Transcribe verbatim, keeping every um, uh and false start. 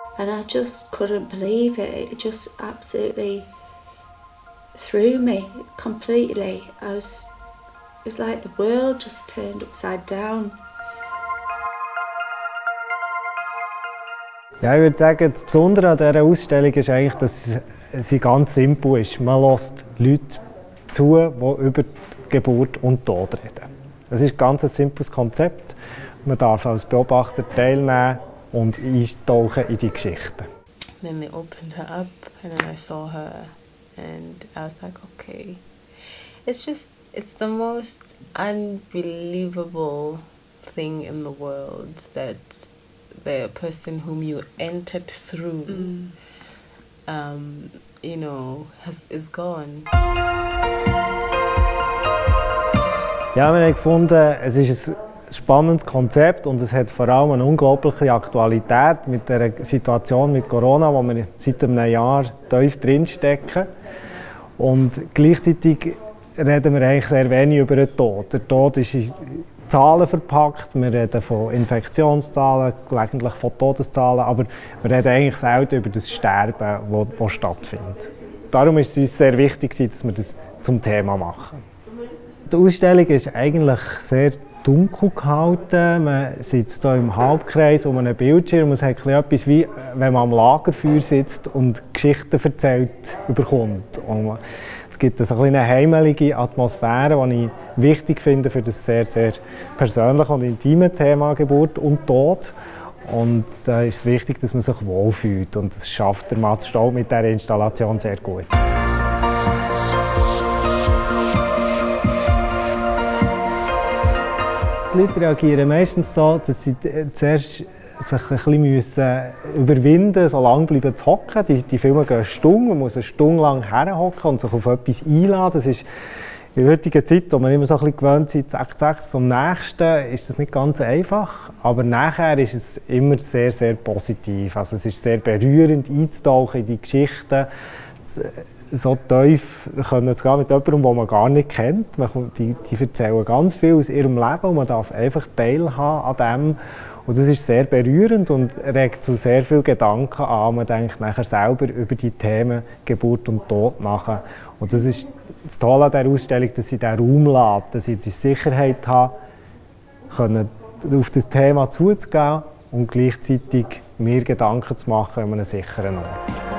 And I just couldn't believe it. It just absolutely threw me completely. I was, it was like the world just turned upside down. Ja, ich würde sagen, das Besondere an dieser Ausstellung ist eigentlich, dass sie ganz simpel ist. Man lässt Leute zu, die über Geburt und Tod reden. Das ist ein ganz simples Konzept. Man darf als Beobachter teilnehmen und eintauchen in die Geschichte. Then they opened her up and then I saw her and I was like, okay. It's just, it's the most unbelievable thing in the world that the person whom you entered through, mm. um, you know, has, is gone. Ja, wir haben gefunden, es ist ein spannendes Konzept und es hat vor allem eine unglaubliche Aktualität mit der Situation mit Corona, wo wir seit einem Jahr tief drinstecken. Und gleichzeitig reden wir eigentlich sehr wenig über den Tod. Der Tod ist in Zahlen verpackt, wir reden von Infektionszahlen, gelegentlich von Todeszahlen, aber wir reden eigentlich selten über das Sterben, das stattfindet. Darum ist es uns sehr wichtig, dass wir das zum Thema machen. Die Ausstellung ist eigentlich sehr dunkel gehalten. Man sitzt hier im Halbkreis um einen Bildschirm. Es hat etwas wie, wenn man am Lagerfeuer sitzt und Geschichten erzählt bekommt. Und es gibt eine heimelige Atmosphäre, die ich wichtig finde für das sehr, sehr persönliche und intime Thema Geburt und Tod. Und da ist es wichtig, dass man sich wohlfühlt. Und das schafft der Mats Staub mit dieser Installation sehr gut. Die Leute reagieren meistens so, dass sie zuerst sich ein bisschen müssen überwinden müssen, so lange bleiben zu hocken. Die, die Filme gehen eine Stunde, man muss eine Stunde lang herhocken und sich auf etwas einladen. Das ist in der heutigen Zeit, wo man immer so ein bisschen gewöhnt sind, zack, zack, zum Nächsten, ist das nicht ganz einfach. Aber nachher ist es immer sehr, sehr positiv. Also es ist sehr berührend, einzutauchen in die Geschichten. So tief können zu gehen mit jemandem, den man gar nicht kennt. Die, die erzählen ganz viel aus ihrem Leben und man darf einfach teilhaben an dem. Und das ist sehr berührend und regt zu sehr vielen Gedanken an. Man denkt nachher selber über die Themen Geburt und Tod nach. Und das ist das Tolle an dieser Ausstellung, dass sie diesen Raum lässt, dass sie die Sicherheit haben, können auf das Thema zuzugehen und gleichzeitig mehr Gedanken zu machen an einem sicheren Ort.